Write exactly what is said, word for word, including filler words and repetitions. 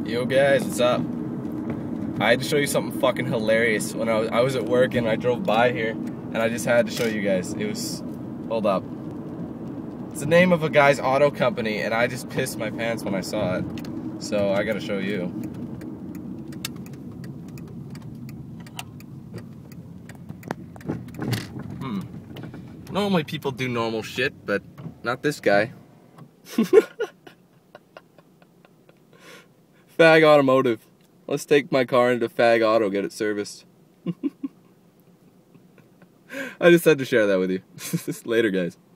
Yo guys, what's up? I had to show you something fucking hilarious when I was, I was at work and I drove by here and I just had to show you guys. It was, hold up. It's the name of a guy's auto company and I just pissed my pants when I saw it. So I gotta show you. Hmm. Normally people do normal shit, but not this guy. Fag Automotive. Let's take my car into Fag Auto, get it serviced. I just had to share that with you. Later, guys.